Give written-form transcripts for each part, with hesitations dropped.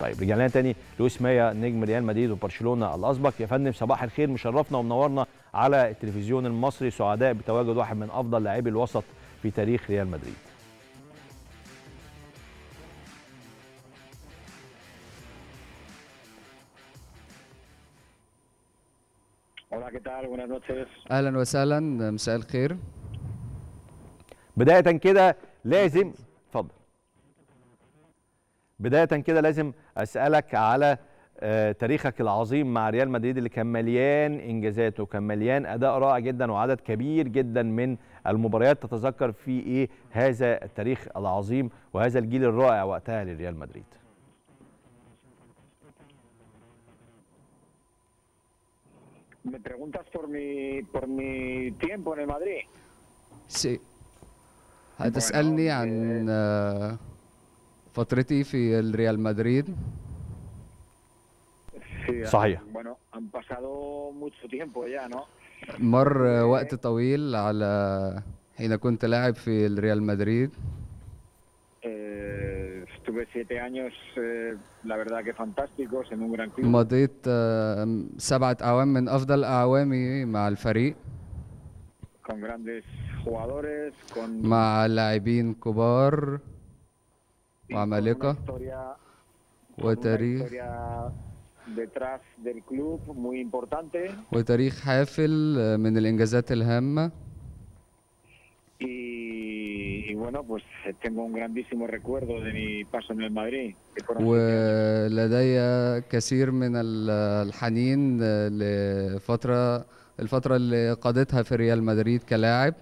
طيب رجعنا لنا تاني لويس مايا نجم ريال مدريد وبرشلونه الاسبق. يا فندم صباح الخير، مشرفنا ومنورنا على التلفزيون المصري، سعداء بتواجد واحد من افضل لاعبي الوسط في تاريخ ريال مدريد. اهلا وسهلا، مساء الخير. بدايه كده لازم اتفضل. بدايه كده لازم اسالك على تاريخك العظيم مع ريال مدريد اللي كان مليان انجازات وكان مليان اداء رائع جدا وعدد كبير جدا من المباريات. تتذكر في ايه هذا التاريخ العظيم وهذا الجيل الرائع وقتها لريال مدريد؟ ¿Me preguntas por mi tiempo en el Madrid? سي هتسألني عن فترتي في الريال مدريد. صحيح. Bueno, han pasado mucho tiempo ya, ¿no? مر وقت طويل على حين كنت لاعب في الريال مدريد. Estuve 7 años, la verdad que fantásticos, en un gran club. مضيت 7 أعوام من أفضل أعوامي مع الفريق، Con grandes jugadores, con مع لاعبين كبار وعمالقة، وتاريخ detrás del club muy importante. وتاريخ حافل من الإنجازات الهامة. Y bueno, pues tengo un grandísimo recuerdo de mi paso en el Madrid. ولدي كثير من الحنين الفترة اللي قضيتها في ريال مدريد كلاعب.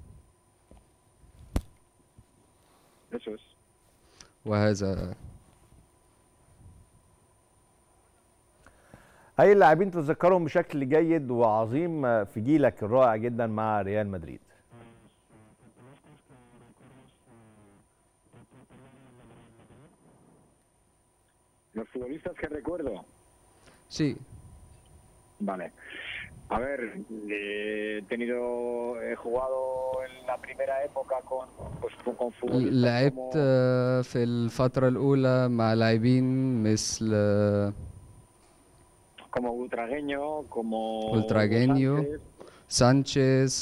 Eso es. وهذا اي اللاعبين تتذكرهم بشكل جيد وعظيم في جيلك الرائع جدا مع ريال مدريد؟ Los futbolistas que recuerdo. Sí. Vale. A ver, he jugado en la primera época con futbolistas. لعبت في الفترة الأولى مع لاعبين مثل como Butragueño, Sánchez.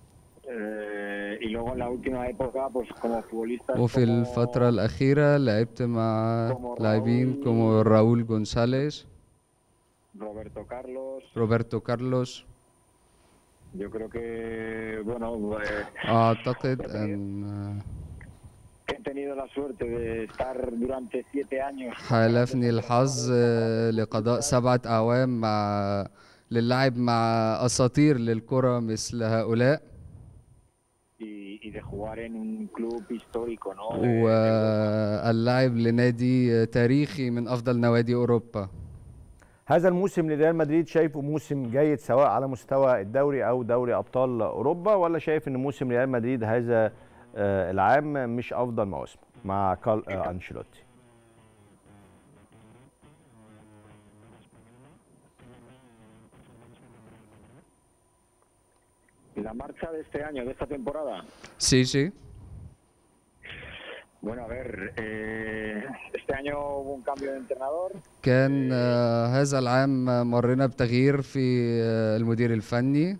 Y luego en la última época, pues como futbolistas. وفي الفترة الأخيرة لعبت مع لاعبين como راؤول جونساليز، روبرتو كارلوس. Yo creo que, bueno, أعتقد أن he tenido la suerte de estar durante 7 años. حالفني الحظ لقضاء 7 أعوام للعب مع أساطير للكرة مثل هؤلاء. Y de jugar en un club histórico, ¿no? واللعب لنادي تاريخي من أفضل نوادي أوروبا. هذا الموسم لريال مدريد شايفه موسم جيد سواء على مستوى الدوري أو دوري أبطال أوروبا، ولا شايف إن موسم ريال مدريد هذا العام مش أفضل مواسم مع أنشيلوتي؟ La marcha de este año, de esta temporada. Sí, sí. Bueno, a ver, este año hubo un cambio de entrenador. كان هذا العام مرينا بتغيير في المدير الفني.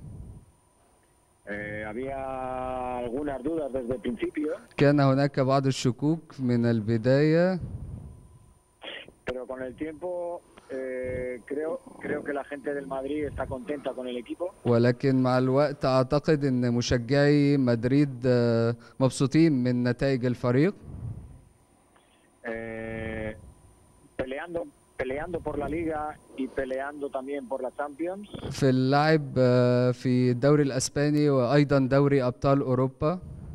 Había algunas dudas desde el principio. كان هناك بعض الشكوك من البداية. Pero con el tiempo creo que la gente del Madrid está contenta con el equipo. ولكن مع الوقت أعتقد إن مشجعي مدريد مبسوطين من نتائج الفريق. Peleando por la Liga y peleando también por la Champions. في اللعب في الدوري الأسباني وأيضا دوري أبطال أوروبا.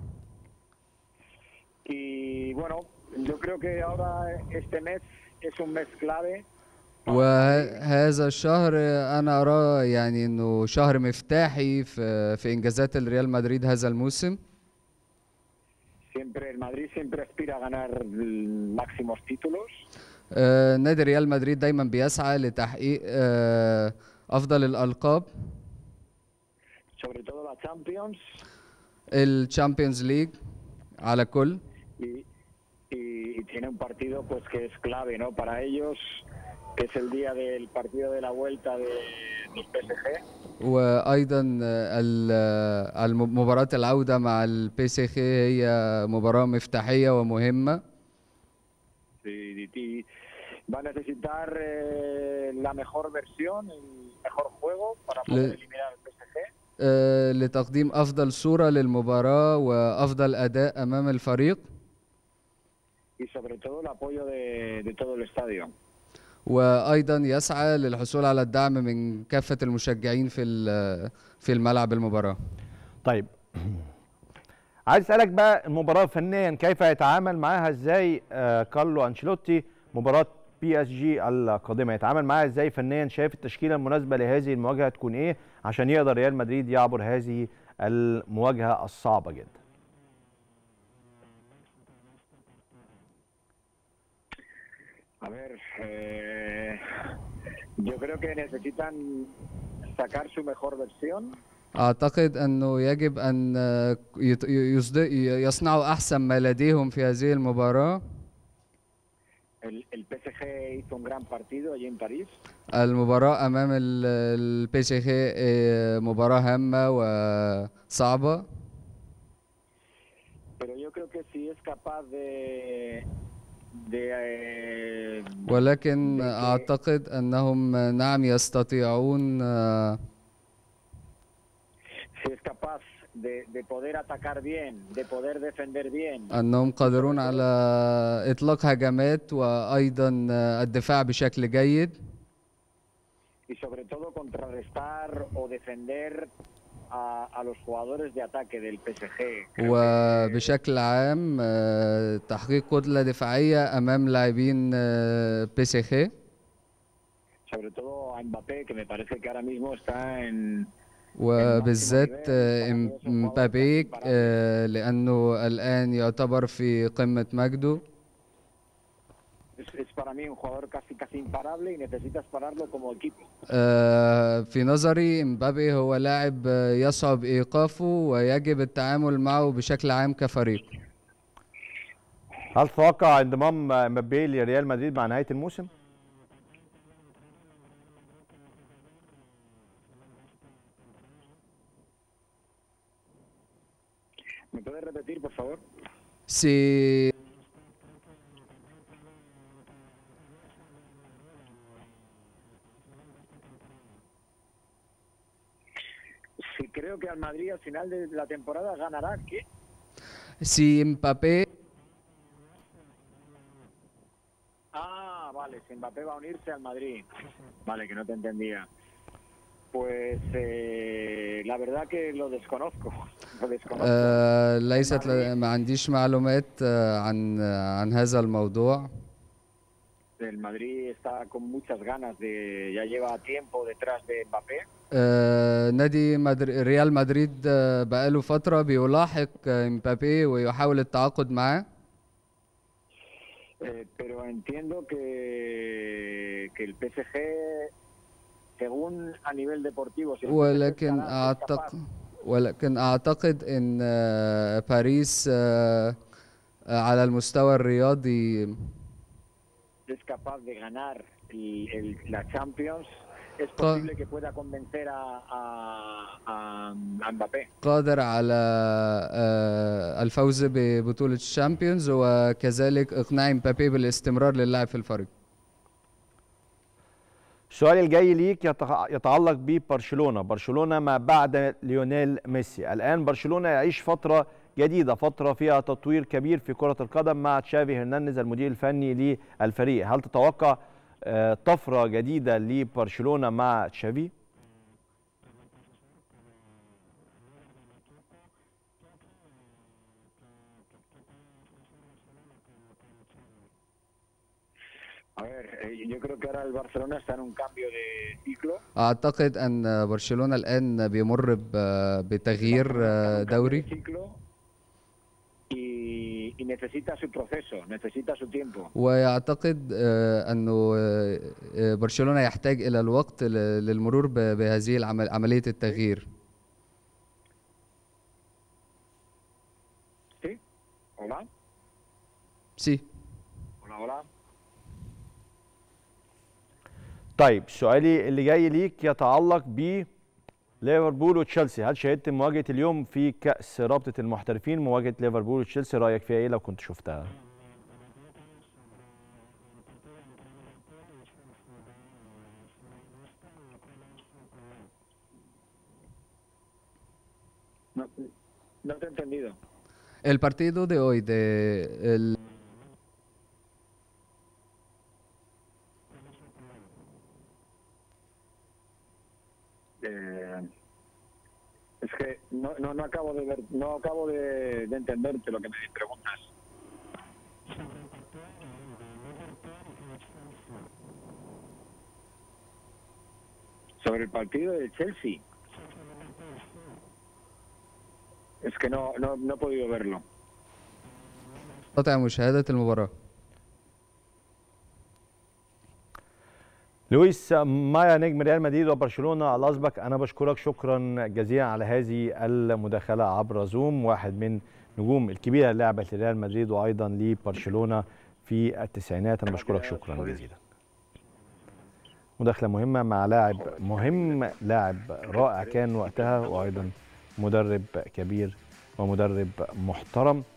Y bueno, yo creo que ahora este mes es un mes clave. وهذا الشهر أنا أراه يعني إنه شهر مفتاحي في إنجازات الريال مدريد هذا الموسم. El Madrid siempre aspira a ganar máximos títulos. نادي ريال مدريد دايما بيسعى لتحقيق أفضل الألقاب. Sobre todo la Champions. الشامبيونز ليج على كل. Y y tiene un partido pues que es clave, ¿no? Para ellos, que es el día del partido de la vuelta del PSG. وايضا مباراة العودة مع البي سي هي مباراة مفتاحية ومهمة. Sí, va a necesitar la mejor versión, el mejor juego para poder eliminar al PSG. لتقديم افضل صورة للمباراة وافضل اداء امام الفريق. Y sobre todo el apoyo de todo el estadio. وايضا يسعى للحصول على الدعم من كافة المشجعين في الملعب المباراة. طيب عايز اسالك بقى المباراه فنيا كيف يتعامل معاها ازاي كارلو انشيلوتي، مباراه بي اس جي القادمه يتعامل معاها ازاي فنيا؟ شايف التشكيله المناسبه لهذه المواجهه تكون ايه عشان يقدر ريال مدريد يعبر هذه المواجهه الصعبه جدا؟ A ver, yo creo que necesitan sacar su mejor versión. أعتقد أنه يجب أن يصنعوا أحسن ما لديهم في هذه المباراة. El PSG hizo un gran partido allí en París. المباراة أمام البي سي مباراة هامة وصعبة. Pero yo creo que si es capaz ولكن أعتقد أنهم نعم يستطيعون si es capaz de poder atacar bien, de poder defender bien. أنهم قادرون على إطلاق هجمات وأيضا الدفاع بشكل جيد. Y sobre todo contrarrestar o defender a los jugadores de ataque del PSG. وبشكل عام تحقيق كتلة دفاعية أمام لاعبين بي سي جي. Sobre todo a Mbappé, que me parece que ahora mismo está en وبالذات مبابي لأنه الآن يعتبر في قمة مجده. Es para mí un jugador casi imparable y necesitas pararlo como equipo. في نظري مبابي هو لاعب يصعب إيقافه ويجب التعامل معه بشكل عام كفريق. هل تتوقع انضمام مبابي لريال مدريد مع نهاية الموسم؟ ¿Me puedes repetir, por favor? Sí. Si creo que al Madrid al final de la temporada ganará, ¿qué? Si Mbappé. Ah, vale, si Mbappé va a unirse al Madrid. Vale, que no te entendía. Pues la verdad que lo desconozco. ليست ما عنديش معلومات عن هذا الموضوع. El Madrid está con muchas ganas ya lleva tiempo detrás de Mbappé. نادي ريال مدريد بقاله فترة بيلاحق مبابي ويحاول التعاقد معاه. Pero entiendo que el PSG según a nivel deportivo ولكن أعتقد إن باريس على المستوى الرياضي es capaz de ganar la Champions. Es posible que pueda convencer a Mbappé. قادر على الفوز ببطولة الشامبيونز وكذلك إقناع مبابي بالاستمرار للعب في الفريق. السؤال الجاي ليك يتعلق برشلونة ما بعد ليونيل ميسي. الآن برشلونة يعيش فترة جديدة، فترة فيها تطوير كبير في كرة القدم مع تشافي هرنانديز المدير الفني للفريق. هل تتوقع طفرة جديدة لبرشلونة مع تشافي؟ A ver, yo creo que ahora el Barcelona está en un cambio de ciclo. أعتقد أن برشلونة الآن بيمر بتغيير دوري. Y necesita su proceso, necesita su tiempo. ويعتقد أنه برشلونة يحتاج إلى الوقت للمرور بهذه عملية التغيير. Sí. Hola. Sí. hola. طيب سؤالي اللي جاي ليك يتعلق ب ليفربول وتشيلسي. هل شاهدت مواجهة اليوم في كأس رابطة المحترفين، مواجهة ليفربول وتشيلسي؟ رأيك فيها ايه لو كنت شفتها؟ No, no te he entendido. El partido de hoy de el Es que no acabo de ver, no acabo de entenderte lo que me preguntas. Sobre el partido de Chelsea. Es que no he podido verlo. قطع مشاهدة المباراة. لويس مايا نجم ريال مدريد وبرشلونة الأسبق، أنا بشكرك شكرا جزيلا على هذه المداخلة عبر زوم، واحد من نجوم الكبيرة اللي لعبت لريال مدريد وأيضا لبرشلونة في التسعينات. أنا بشكرك شكرا جزيلا. مداخلة مهمة مع لاعب مهم، لاعب رائع كان وقتها، وأيضا مدرب كبير ومدرب محترم.